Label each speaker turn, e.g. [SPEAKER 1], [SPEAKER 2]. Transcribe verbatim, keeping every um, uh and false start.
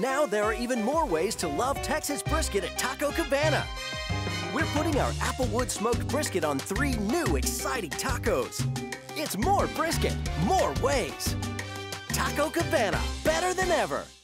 [SPEAKER 1] Now there are even more ways to love Texas brisket at Taco Cabana. We're putting our Applewood-Smoked brisket on three new exciting tacos. It's more brisket, more ways. Taco Cabana, better than ever.